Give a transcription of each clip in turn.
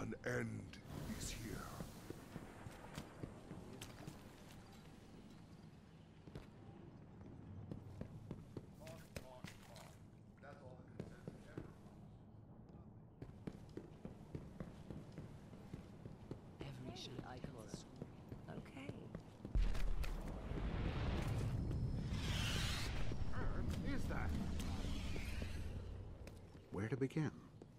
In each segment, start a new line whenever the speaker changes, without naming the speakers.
An end is here. That's all the consensus ever was.
Every shot icons. Okay.
Is that?
Where to begin?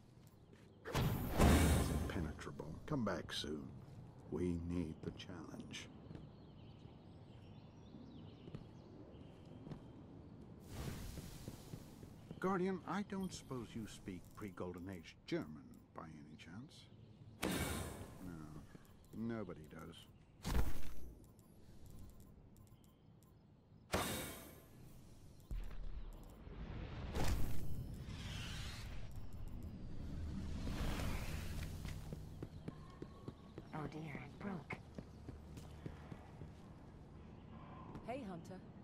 Impenetrable. Come back soon. We need the challenge. Guardian, I don't suppose you speak pre-Golden Age German by any chance? No, nobody does.
Oh dear, it broke.
Hey, Hunter.